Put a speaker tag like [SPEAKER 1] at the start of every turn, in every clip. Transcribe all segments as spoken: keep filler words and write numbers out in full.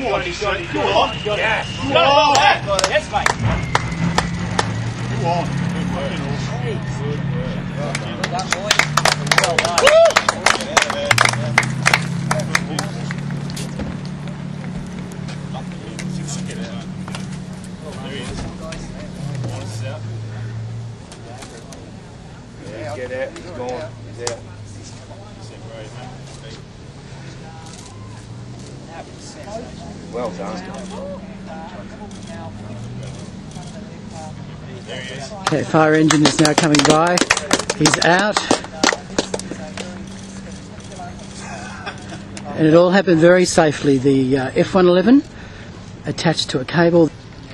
[SPEAKER 1] Go on, he's got it. Go on. Yes. Go on. Yes, mate. Go on. Good work. Good work. Well done, boy. Well done. There he is. Yeah, get out. He's gone. He's out. Well done. There he is.
[SPEAKER 2] Okay, fire engine is now coming by. He's out. And it all happened very safely. The uh, F one eleven attached to a cable.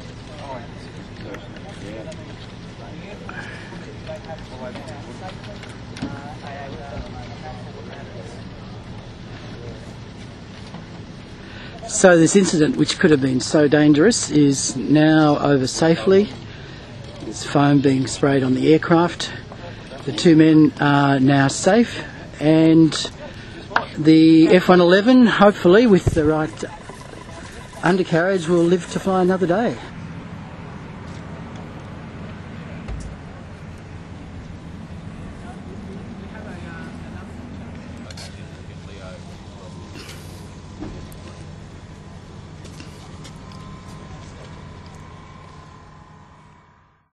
[SPEAKER 2] So this incident, which could have been so dangerous, is now over safely. There's foam being sprayed on the aircraft. The two men are now safe, and the F one eleven, hopefully with the right undercarriage, will live to fly another day.